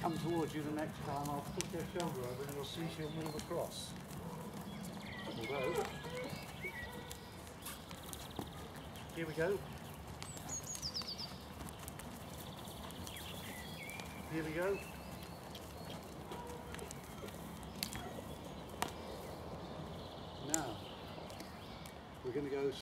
come towards you the next time, I'll put your shoulder over and you'll see she'll move across. Although, here we go. Here we go. Now, we're going to go